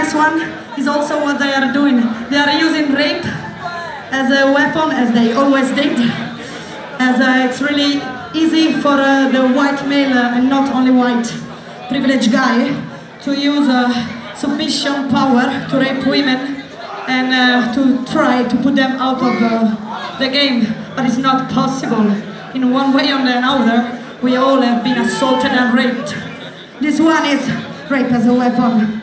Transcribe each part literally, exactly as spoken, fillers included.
next one is also what they are doing. They are using rape as a weapon, as they always did. As uh, it's really easy for uh, the white male uh, and not only white privileged guy to use uh, submission power to rape women and uh, to try to put them out of uh, the game, but it's not possible. In one way or another, we all have been assaulted and raped. This one is rape as a weapon.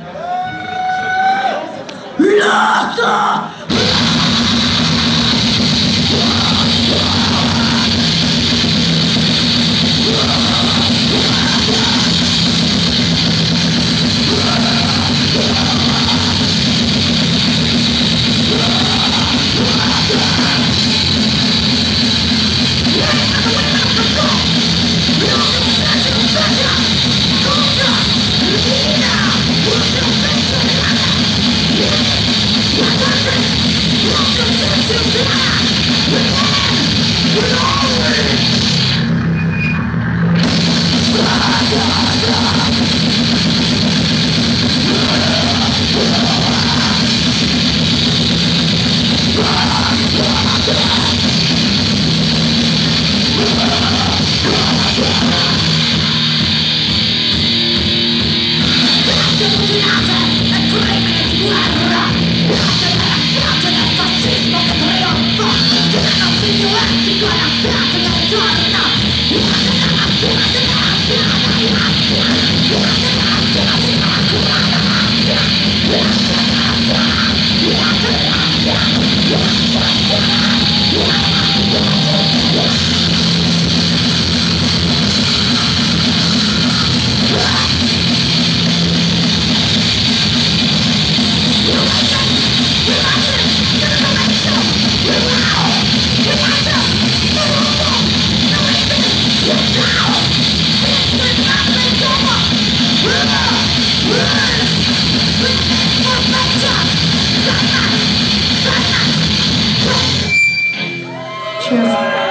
Cheers.